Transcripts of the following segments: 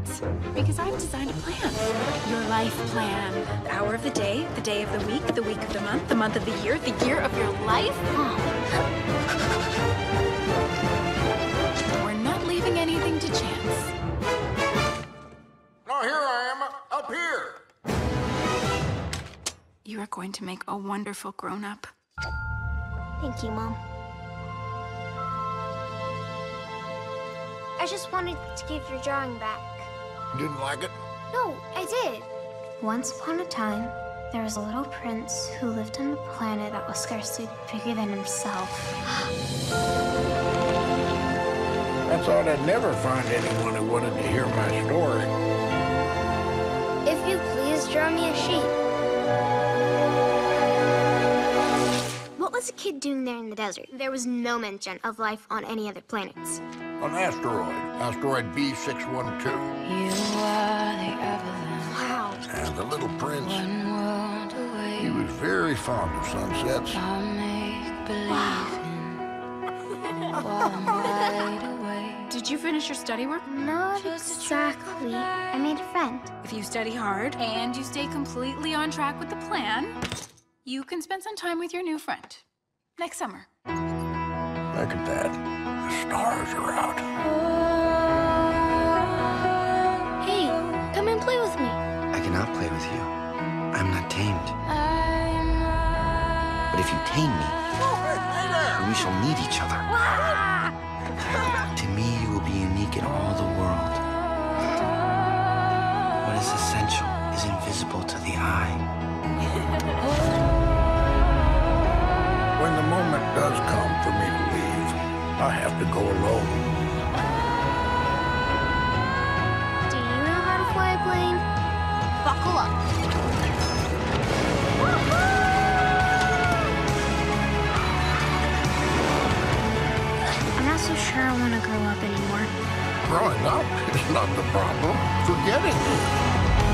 planets. Because I've designed a plan. Your life plan. The hour of the day of the week of the month of the year of your life. We're not leaving anything to chance. Now here I am, up here. You are going to make a wonderful grown-up. Thank you, Mom. I just wanted to give your drawing back. You didn't like it? No, I did. Once upon a time, there was a little prince who lived on a planet that was scarcely bigger than himself. I thought I'd never find anyone who wanted to hear my story. If you please, draw me a sheep. What was a kid doing there in the desert? There was no mention of life on any other planets. An asteroid B612. You are the Everland. Wow. And the little prince, One world away. he was very fond of sunsets. I'll make believe while I'm wide awake. Did you finish your study work? Not exactly. I made a friend. If you study hard and you stay completely on track with the plan, you can spend some time with your new friend next summer. Look at that. The stars are out. Hey, come and play with me. I cannot play with you. I'm not tamed. But if you tame me, we shall need each other. To me, you will be unique in all the world. What is essential is invisible to the eye. When the moment does come for me to leave, I have to go alone. Do you know how to fly a plane? Buckle up. I'm not so sure I want to grow up anymore. Growing up is not the problem. Forgetting it.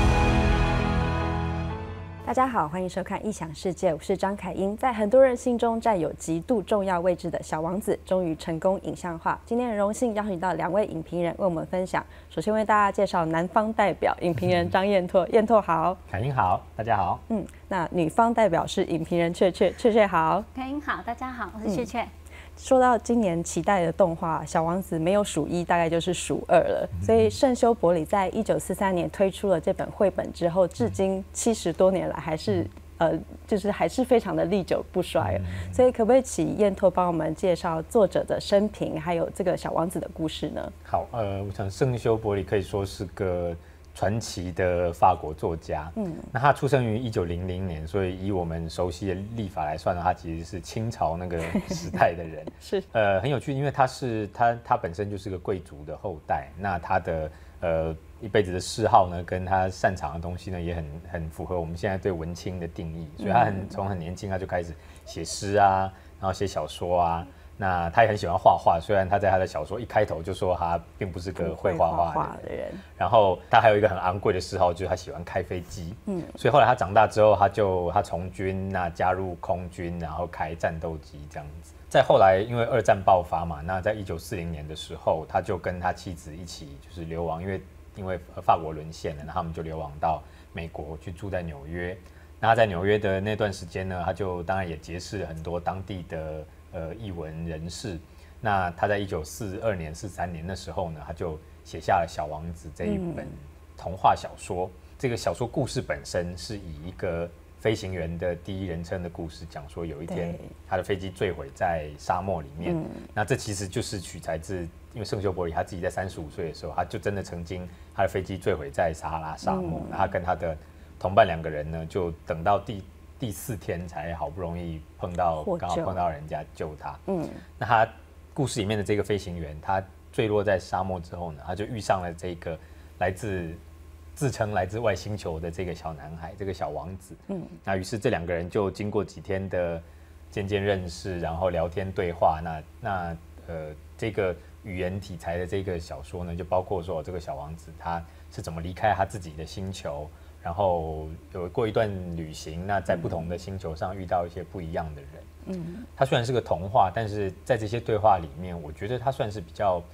大家好，欢迎收看《异想世界》，我是张凯英。在很多人心中占有极度重要位置的小王子，终于成功影像化。今天很荣幸邀请到2位影评人为我们分享。首先为大家介绍南方代表影评人张彦拓，彦拓好。 凯英好，大家好。 那女方代表是影评人雀雀，雀雀好。 凯英好，大家好，我是雀雀。 说到今年期待的动画《小王子》，没有数1，大概就是数2了。所以圣修伯里在1943年推出了这本绘本之后，至今70多年来还是还是非常的历久不衰。所以可不可以请彦拓帮我们介绍作者的生平，还有这个小王子的故事呢？ 好，我想圣修伯里可以说是个传奇的法国作家。那他出生于1900年，所以以我们熟悉的历法来算的话，他其实是清朝那个时代的人。 是很有趣，因为他本身就是个贵族的后代，那他的一辈子的嗜好呢，跟他擅长的东西呢，也很符合我们现在对文青的定义。所以他从很年轻他就开始写诗啊，然后写小说啊。那他也很喜欢画画，虽然他在他的小说一开头就说他并不是个会画画的人。然后他还有一个很昂贵的嗜好，就是他喜欢开飞机。所以后来他长大之后，他从军，那加入空军，然后开战斗机这样子。再后来，因为2战爆发嘛，那在1940年的时候，他就跟他妻子一起就是流亡，因为法国沦陷了，那他们就流亡到美国去住在纽约。那他在纽约的那段时间呢，他就当然也结识了很多当地的艺文人士。那他在1942年、43年的时候呢，他就写下了《小王子》这一本童话小说。这个小说故事本身是以一个飞行员的第一人称的故事，讲说有一天他的飞机坠毁在沙漠里面。那这其实就是取材自，因为圣修伯里他自己在35岁的时候，他就真的曾经他的飞机坠毁在撒哈拉沙漠。那他跟他的同伴2个人呢，就等到第4天才好不容易刚好碰到人家救他。那他故事里面的这个飞行员，他坠落在沙漠之后呢，他就遇上了这个自称来自外星球的这个小男孩，这个小王子。那于是这2个人就经过几天的渐渐认识，然后聊天对话。那这个语言题材的这个小说呢，就包括说这个小王子他是怎么离开他自己的星球，然后有过一段旅行，那在不同的星球上遇到一些不一样的人。它虽然是个童话，但是在这些对话里面，我觉得它算是比较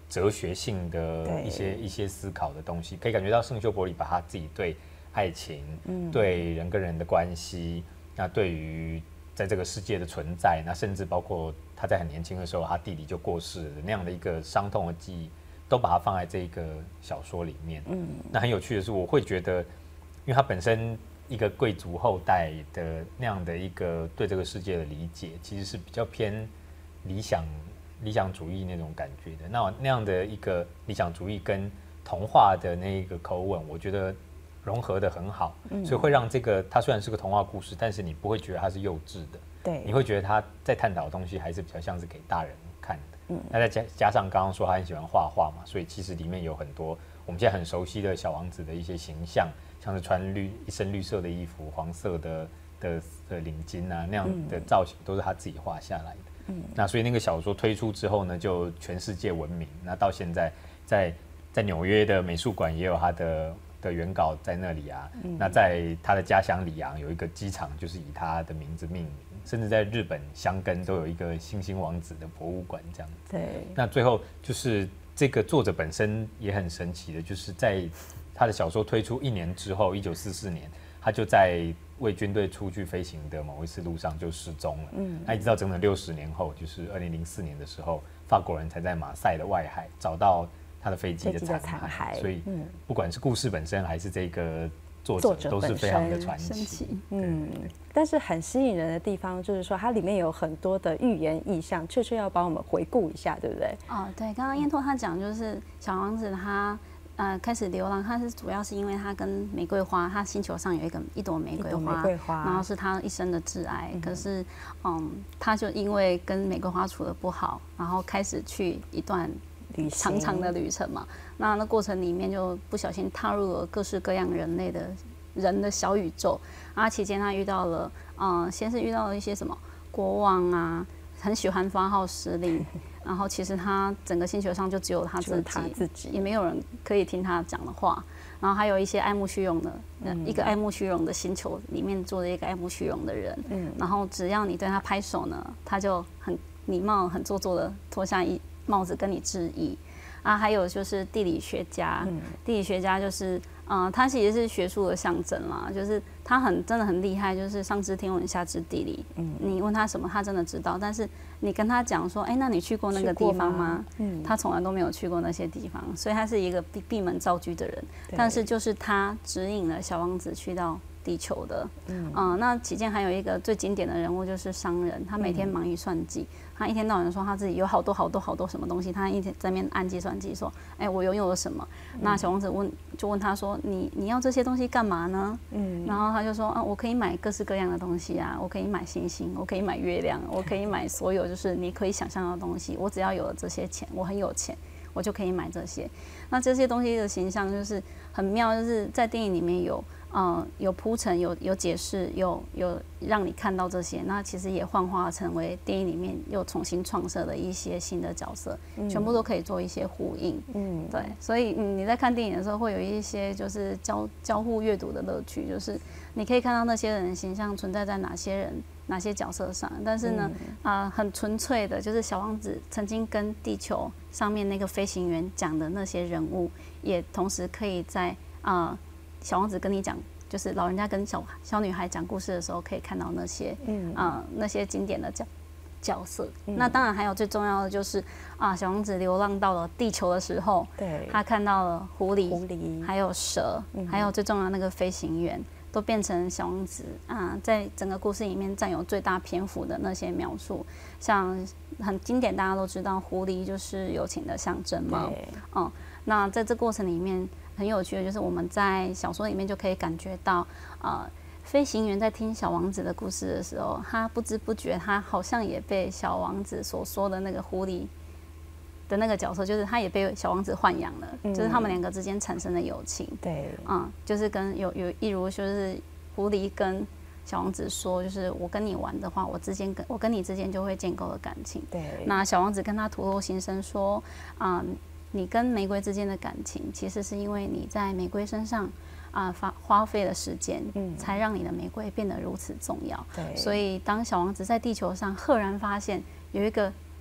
哲学性的一些思考的东西，可以感觉到圣修伯里把他自己对爱情、对人跟人的关系，那对于在这个世界的存在，那甚至包括他在很年轻的时候，他弟弟就过世了那样的一个伤痛的记忆，都把它放在这个小说里面。那很有趣的是，我会觉得，因为他本身一个贵族后代的那样的一个对这个世界的理解，其实是比较偏理想主义那种感觉的。那样的一个理想主义跟童话的那个口吻，我觉得融合得很好，所以会让这个它虽然是个童话故事，但是你不会觉得它是幼稚的， 对， 你会觉得他在探讨的东西还是比较像是给大人看的。那再加上刚刚说他很喜欢画画嘛，所以其实里面有很多我们现在很熟悉的小王子的一些形象，像是穿一身绿色的衣服、黄色的领巾啊那样的造型，都是他自己画下来的。那所以那个小说推出之后呢，就全世界闻名。那到现在在纽约的美术馆也有他的原稿在那里啊。那在他的家乡里昂有一个机场，就是以他的名字命名。甚至在日本箱根都有一个星星王子的博物馆这样子。 对。 那最后就是这个作者本身也很神奇的，就是在他的小说推出1年之后，1944年，他就在为军队出去飞行的某一次路上就失踪了。那一直到整整60年后，就是2004年的时候，法国人才在马赛的外海找到他的飞机的残骸。所以不管是故事本身还是这个作者都是非常的传奇。 但是很吸引人的地方就是说，它里面有很多的寓言意象，确要帮我们回顾一下，对不对？ 对，刚刚燕拓他讲就是小王子他开始流浪，他是主要是因为他跟玫瑰花，他星球上有一朵玫瑰花，然后是他一生的挚爱。可是他就因为跟玫瑰花处得不好，然后开始去一段长长的旅程嘛。那过程里面就不小心踏入了各式各样人的小宇宙。期间他遇到了先是遇到了一些什么国王啊，很喜欢发号施令，然后其实他整个星球上就只有他自己，也没有人可以听他讲的话。然后还有一些爱慕虚荣的，一个爱慕虚荣的星球里面住了一个爱慕虚荣的人。然后只要你对他拍手呢，他就很礼貌、很做作的脱下帽子跟你致意。还有就是地理学家，地理学家就是他其实是学术的象征啦，就是他真的很厉害，就是上知天文下知地理。你问他什么，他真的知道，但是你跟他讲说，那你去过那个地方吗？他从来都没有去过那些地方，所以他是一个闭门造车的人。但是就是他指引了小王子去到地球的。那期间还有一个最经典的人物就是商人，他每天忙于算计，他一天到晚说他自己有好多什么东西，他一天在那边按计算机说，我拥有了什么？那小王子就问他说，你要这些东西干嘛呢？然后他就说，我可以买各式各样的东西啊，我可以买星星，我可以买月亮，我可以买所有就是你可以想象的东西，我只要有了这些钱，我很有钱，我就可以买这些。那这些东西的形象就是很妙，就是在电影里面有铺陈，有解释，有让你看到这些，那其实也幻化成为电影里面又重新创设的一些新的角色，全部都可以做一些呼应。对，所以你在看电影的时候会有一些就是交互阅读的乐趣，就是你可以看到那些人形象存在在哪些角色上，但是呢，很纯粹的，就是小王子曾经跟地球上面那个飞行员讲的那些人物，也同时可以在小王子跟你讲，就是老人家跟小女孩讲故事的时候，可以看到那些经典的角色。那当然还有最重要的就是小王子流浪到了地球的时候，他看到了狐狸，还有蛇，还有最重要的那个飞行员，都变成小王子在整个故事里面占有最大篇幅的那些描述。像很经典，大家都知道狐狸就是友情的象征嘛。那在这过程里面很有趣的就是我们在小说里面就可以感觉到飞行员在听小王子的故事的时候，他不知不觉他好像也被小王子所说的那个狐狸的那个角色，就是他也被小王子豢养了，就是他们两个之间产生的友情。对，就是跟一如就是狐狸跟小王子说，就是我跟你玩的话，我跟你之间就会建构了感情。对，那小王子跟他吐露心声说，你跟玫瑰之间的感情，其实是因为你在玫瑰身上花费了时间，才让你的玫瑰变得如此重要。对，所以当小王子在地球上赫然发现有一个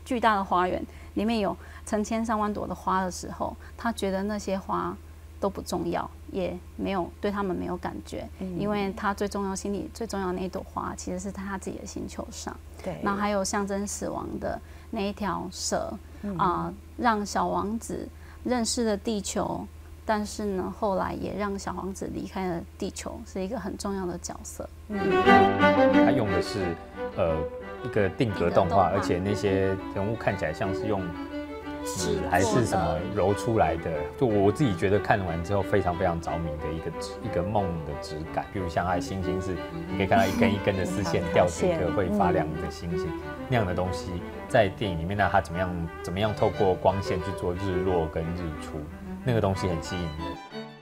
巨大的花园，里面有成千上万朵的花的时候，他觉得那些花都不重要，也没有对他们没有感觉，因为他心里最重要的那一朵花，其实是在他自己的星球上。对，然后还有象征死亡的那一条蛇，让小王子认识了地球，但是呢，后来也让小王子离开了地球，是一个很重要的角色。 他用的是一个定格动画，而且那些人物看起来像是用纸还是什么揉出来的，就我自己觉得看完之后非常非常着迷的一个梦的质感。比如像它的星星是，你可以看到一根一根的丝线吊着一个会发亮的星星，那样的东西在电影里面，那它怎么样透过光线去做日落跟日出，那个东西很吸引人。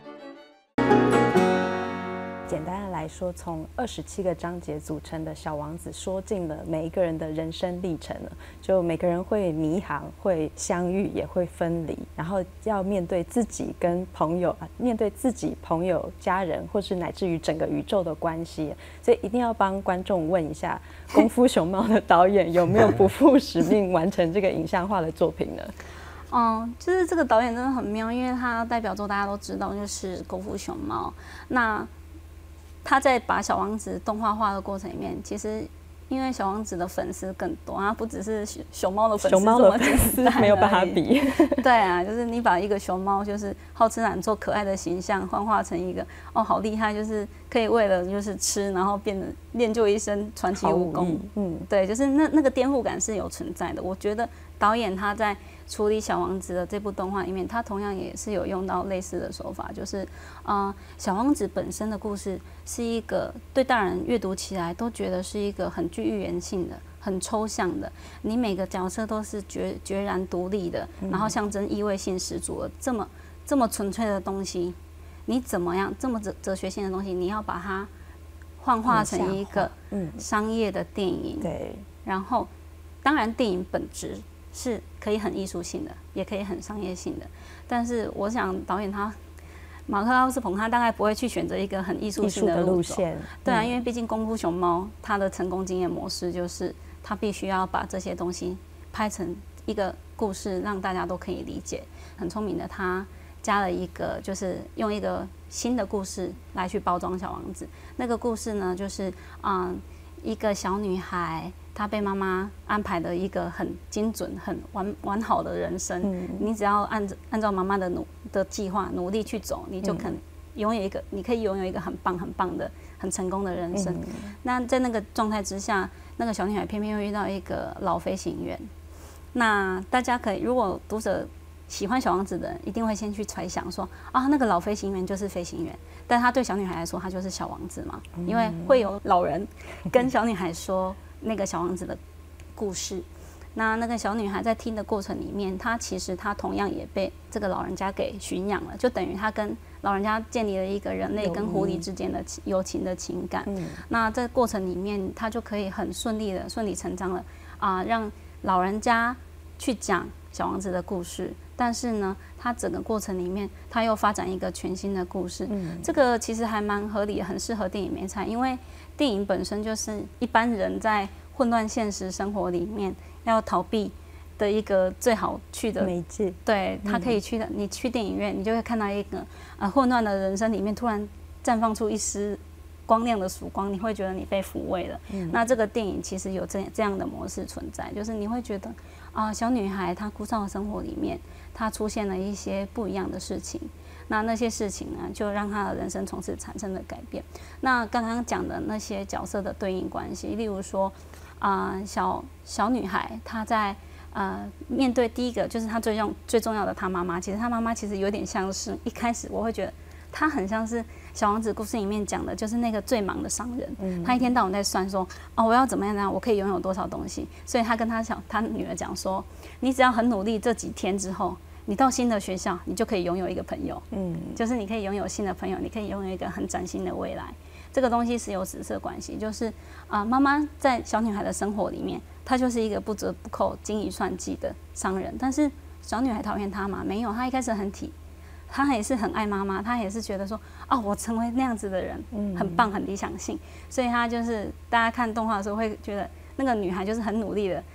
简单的来说，从27个章节组成的小王子说尽了每一个人的人生历程了。就每个人会迷航，会相遇，也会分离，然后要面对自己跟朋友，面对自己、朋友、家人，或是乃至于整个宇宙的关系。所以一定要帮观众问一下，《功夫熊猫》的导演有没有不负使命完成这个影像化的作品呢？ 就是这个导演真的很妙，因为他代表作大家都知道，就是《功夫熊猫》。那他在把小王子动画化的过程里面，其实因为小王子的粉丝更多，他不只是熊猫的粉丝，熊猫的粉丝没有办法比。 对啊，就是你把一个熊猫就是好吃懒做可爱的形象幻化成一个好厉害，就是可以为了就是吃，然后变得练就一身传奇武功。对，就是那个颠覆感是有存在的。我觉得导演他在处理小王子的这部动画里面，他同样也是有用到类似的手法，就是小王子本身的故事是一个对大人阅读起来都觉得是一个很具预言性的、很抽象的，你每个角色都是决然独立的，然后象征意味性十足的这么纯粹的东西，你怎么样这么哲学性的东西，你要把它幻化成一个商业的电影。对，然后当然电影本质是可以很艺术性的，也可以很商业性的。但是我想导演马克·奥斯彭他大概不会去选择一个很艺术性的路线。对啊，因为毕竟《功夫熊猫》它的成功经验模式就是它必须要把这些东西拍成一个故事，让大家都可以理解。很聪明的他加了一个，就是用一个新的故事来去包装小王子。那个故事呢，就是一个小女孩。她被妈妈安排的一个很精准、很完好的人生，你只要按照妈妈的计划努力去走，你就可以拥有一个很棒、很棒的、很成功的人生。那在那个状态之下，那个小女孩偏偏又遇到一个老飞行员。那大家可以，如果读者喜欢小王子的人，一定会先去揣想说那个老飞行员就是飞行员，但他对小女孩来说，他就是小王子嘛，因为会有老人跟小女孩说那个小王子的故事。那个小女孩在听的过程里面，她同样也被这个老人家给驯养了，就等于她跟老人家建立了一个人类跟狐狸之间的友情的情感。那在过程里面，她就可以很顺理成章的让老人家去讲小王子的故事，但是呢，他整个过程里面，他又发展一个全新的故事。这个其实还蛮合理的，很适合电影媒材，因为电影本身就是一般人在混乱现实生活里面要逃避的一个最好去的媒介。 对，他可以去的，你去电影院，你就会看到一个混乱的人生里面突然绽放出一丝光亮的曙光，你会觉得你被抚慰了。那这个电影其实有这样的模式存在，就是你会觉得小女孩她枯燥的生活里面，她出现了一些不一样的事情。那些事情呢，就让她的人生从此产生了改变。那刚刚讲的那些角色的对应关系，例如说小女孩她在面对第一个就是她最重要的她妈妈，其实她妈妈其实有点像是一开始我会觉得她很像是小王子故事里面讲的，就是那个最忙的商人。他一天到晚在算说我要怎么样我可以拥有多少东西，所以他跟他女儿讲说，你只要很努力，这几天之后你到新的学校，你就可以拥有一个朋友。就是你可以拥有新的朋友，你可以拥有一个很崭新的未来。这个东西是有紫色关系，就是妈妈在小女孩的生活里面，她就是一个不折不扣、精于算计的商人。但是小女孩讨厌她吗？没有，她一开始她也是很爱妈妈，她也是觉得说我成为那样子的人很棒，很理想性。所以她就是大家看动画的时候会觉得那个女孩就是很努力的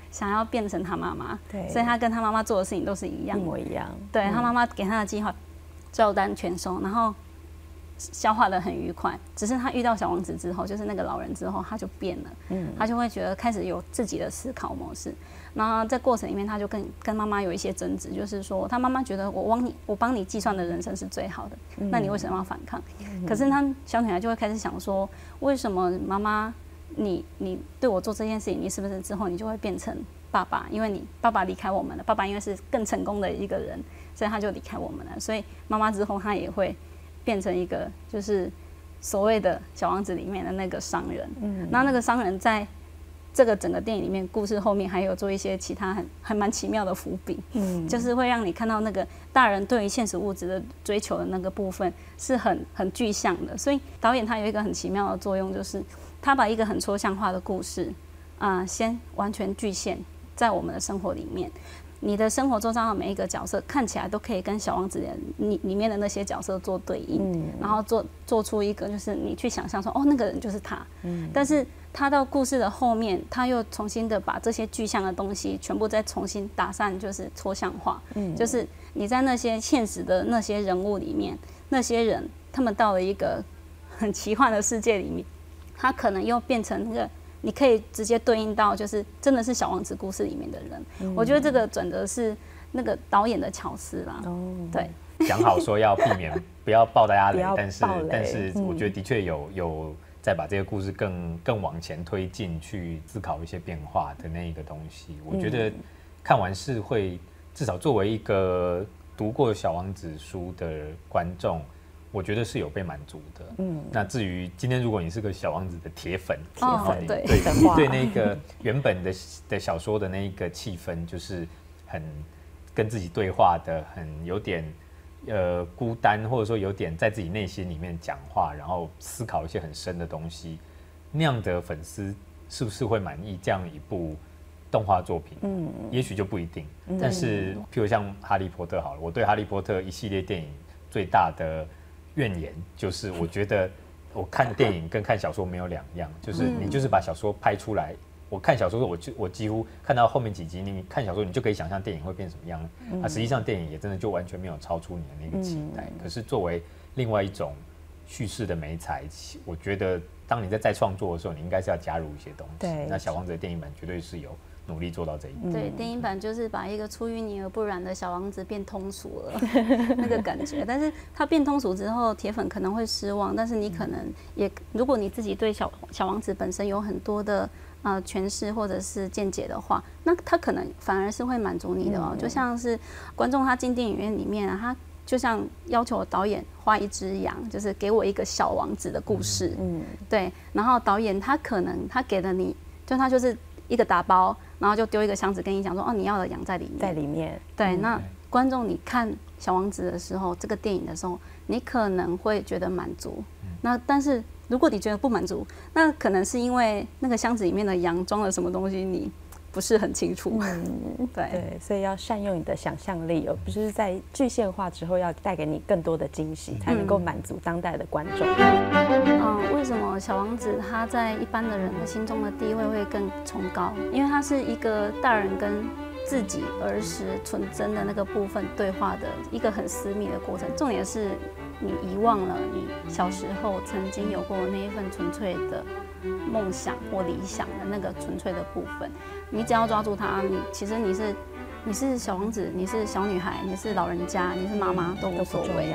想要变成他妈妈， 对， 所以他跟他妈妈做的事情都是一样， 一模一样。 对他妈妈给他的计划照单全收，然后消化的很愉快。只是他遇到小王子之后，就是那个老人之后，他就变了，他就会觉得开始有自己的思考模式。然后在过程里面，他就跟妈妈有一些争执，就是说他妈妈觉得我帮你计算的人生是最好的，那你为什么要反抗？可是他小女孩就会开始想说，为什么妈妈你对我做这件事情，你是不是之后你就会变成爸爸？因为你爸爸离开我们了，爸爸因为是更成功的一个人，所以他就离开我们了。所以妈妈之后他也会变成一个就是所谓的小王子里面的那个商人。那个商人在这个整个电影里面，故事后面还有做一些其他还蛮奇妙的伏笔，就是会让你看到那个大人对于现实物质的追求的那个部分是很具象的。所以导演他有一个很奇妙的作用，就是他把一个很抽象化的故事先完全具现在我们的生活里面。你的生活周遭的每一个角色看起来都可以跟小王子里面的那些角色做对应，然后做出一个就是你去想象说那个人就是他，但是他到故事的后面，他又重新的把这些具象的东西全部再重新打散，就是抽象化，就是你在那些现实的那些人物里面，那些人他们到了一个很奇幻的世界里面，他可能又变成那个。你可以直接对应到，就是真的是小王子故事里面的人。我觉得这个转折是那个导演的巧思啦。对， 讲好说要避免不要爆大家雷，但是我觉得的确有再把这个故事更往前推进，去思考一些变化的那一个东西。我觉得看完是会至少作为一个读过小王子书的观众。我觉得是有被满足的。那至于今天如果你是个小王子的铁粉，对那个原本的小说的那一个气氛，就是很跟自己对话的，很有点孤单，或者说有点在自己内心里面讲话，然后思考一些很深的东西，那样的粉丝是不是会满意这样一部动画作品？也许就不一定。但是譬如像哈利波特好了，我对哈利波特一系列电影最大的怨言就是，我觉得我看电影跟看小说没有两样，就是你就是把小说拍出来，我看小说我几乎看到后面几集，你看小说你就可以想象电影会变什么样。实际上电影也真的就完全没有超出你的那个期待。可是作为另外一种叙事的媒材，我觉得当你在再创作的时候，你应该是要加入一些东西。那小王子的电影版绝对是有努力做到这一点。 对，电影版就是把一个出淤泥而不染的小王子变通俗了那个感觉。但是他变通俗之后，铁粉可能会失望，但是你可能也，如果你自己对小王子本身有很多的诠释或者是见解的话，那他可能反而是会满足你的哦。就像是观众他进电影院里面他就像要求导演画一只羊，就是给我一个小王子的故事。对，然后导演他可能他给了你，他就是一个打包，然后就丢一个箱子跟你讲说，你要的羊在里面。对，那观众你看小王子的时候，这个电影的时候，你可能会觉得满足。那但是如果你觉得不满足，那可能是因为那个箱子里面的羊装了什么东西，你不是很清楚。对， 所以要善用你的想象力，而不是在具现化之后要带给你更多的惊喜，才能够满足当代的观众。 为什么小王子他在一般的人的心中的地位会更崇高？因为他是一个大人跟自己儿时纯真的那个部分对话的一个很私密的过程。重点是你遗忘了你小时候曾经有过那一份纯粹的梦想或理想的那个纯粹的部分。你只要抓住它，其实你是小王子，你是小女孩，你是老人家，你是妈妈都无所谓。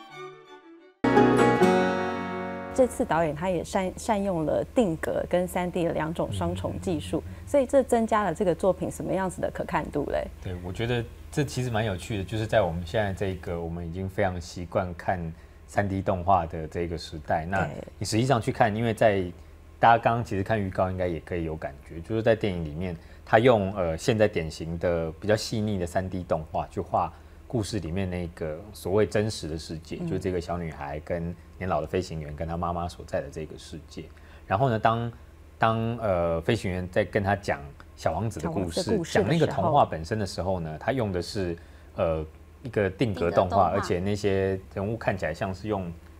这次导演他也善用了定格跟3D 的两种双重技术，所以这增加了这个作品什么样子的可看度嘞？ 对，我觉得这其实蛮有趣的，就是在我们现在这个我们已经非常习惯看3D 动画的这个时代，那你实际上去看，因为在大家刚刚其实看预告应该也可以有感觉，就是在电影里面他用现在典型的比较细腻的3D 动画去画故事里面那个所谓真实的世界，就是这个小女孩跟年老的飞行员跟她妈妈所在的这个世界。然后呢，当飞行员在跟他讲小王子的故事，讲那个童话本身的时候呢，他用的是一个定格动画，而且那些人物看起来像是用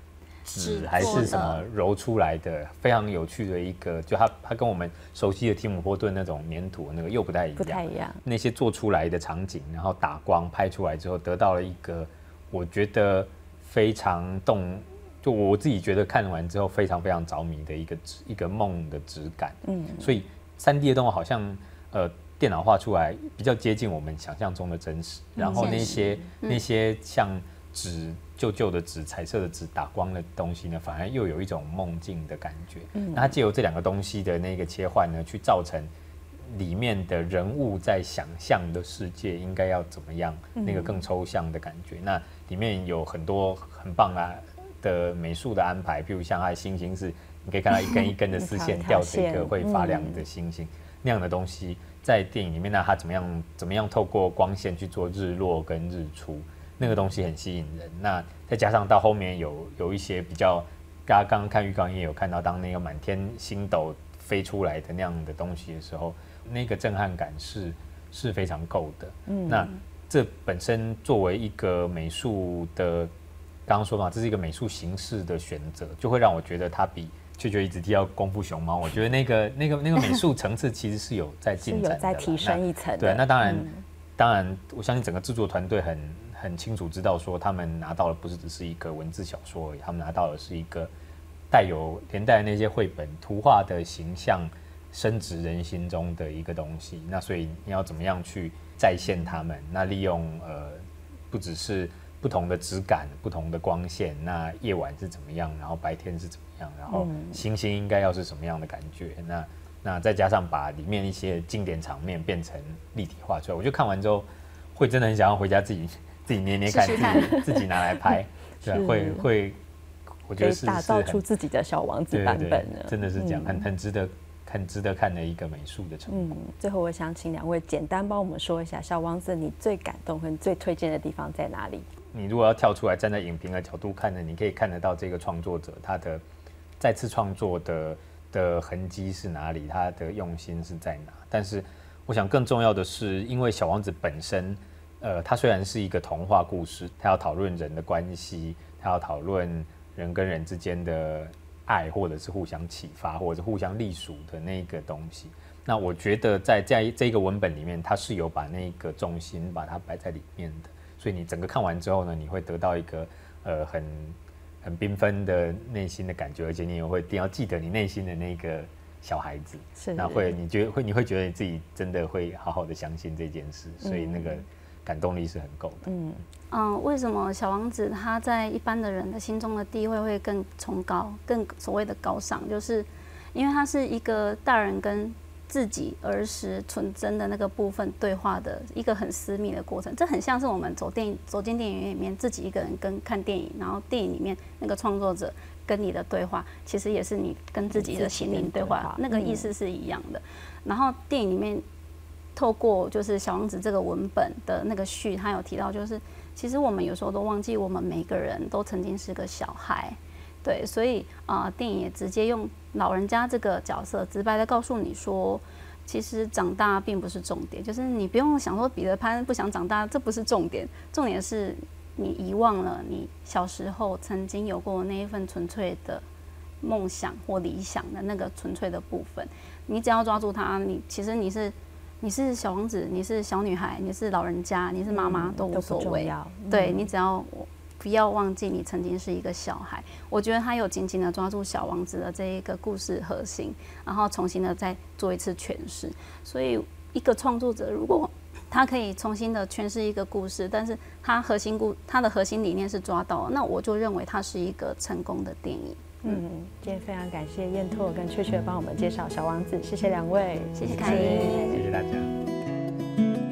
纸还是什么揉出来的，非常有趣的一个，就它跟我们熟悉的提姆波顿那种粘土那个又不太一样。那些做出来的场景，然后打光拍出来之后，得到了一个我觉得非常就我自己觉得看完之后非常非常着迷的一个梦的质感。所以3D 的动画好像电脑画出来比较接近我们想象中的真实，然后那些像纸旧的纸、彩色的纸打光的东西呢，反而又有一种梦境的感觉。那它借由这2个东西的那个切换呢，去造成里面的人物在想象的世界应该要怎么样，那个更抽象的感觉。那里面有很多很棒的美术的安排，譬如像它的星星是你可以看到一根一根的丝线吊着一个会发亮的星星，那样的东西在电影里面，那它怎么样透过光线去做日落跟日出，那个东西很吸引人。那再加上到后面有一些比较，大家刚刚看预告也有看到，当那个满天星斗飞出来的那样的东西的时候，那个震撼感是非常够的。那这本身作为一个美术的，刚刚说嘛，这是一个美术形式的选择，就会让我觉得它比就一直提到功夫熊猫，我觉得那个美术层次其实是有在进展的， 有在提升一层的。 对，那当然，我相信整个制作团队很清楚知道说，他们拿到的不是只是一个文字小说而已，他们拿到的是一个连带那些绘本图画的形象深植人心中的一个东西。那所以你要怎么样去再现它们？那利用不只是不同的质感、不同的光线，那夜晚是怎么样，然后白天是怎么样，然后星星应该要是什么样的感觉？那再加上把里面一些经典场面变成立体化出来，我就看完之后会真的很想要回家自己捏捏看，自己拿来拍，对，会，我觉得是打造出自己的小王子版本呢， 真的是这样，很值得看的一个美术的成果。 最后我想请2位简单帮我们说一下，小王子你最感动和最推荐的地方在哪里？ 你如果要跳出来站在影评的角度看呢，你可以看得到这个创作者他的再次创作的痕迹是哪里，他的用心是在哪。但是我想更重要的是，因为小王子本身它虽然是一个童话故事，它要讨论人的关系，它要讨论人跟人之间的爱，或者是互相启发，或者是互相隶属的那个东西。那我觉得在这个文本里面，它是有把那个重心把它摆在里面的。所以你整个看完之后呢，你会得到一个很缤纷的内心的感觉，而且你也会一定要记得你内心的那个小孩子。那你会觉得你自己真的会好好的相信这件事，所以那个感动力是很够的。 为什么小王子他在一般的人的心中的地位会更崇高、更所谓的高尚，就是因为他是一个大人跟自己儿时纯真的那个部分对话的一个很私密的过程，这很像是我们走进电影院里面自己一个人跟看电影，然后电影里面那个创作者跟你的对话，其实也是你跟自己的心灵对话，那个意思是一样的。然后电影里面透过就是小王子这个文本的那个序，他有提到就是其实我们有时候都忘记我们每个人都曾经是个小孩。对，所以电影也直接用老人家这个角色，直白的告诉你说，其实长大并不是重点，就是你不用想说彼得潘不想长大，这不是重点，重点是你遗忘了你小时候曾经有过那一份纯粹的梦想或理想的那个纯粹的部分，你只要抓住它，其实你是小王子，你是小女孩，你是老人家，你是妈妈都无所谓，对，你只要不要忘记你曾经是一个小孩。我觉得他有紧紧的抓住小王子的这一个故事核心，然后重新的再做一次诠释。所以一个创作者如果他可以重新的诠释一个故事，但是他的核心理念是抓到了，那我就认为它是一个成功的电影。 今天非常感谢燕拓跟雀雀帮我们介绍小王子，谢谢2位， 谢谢凯英， 谢谢大家。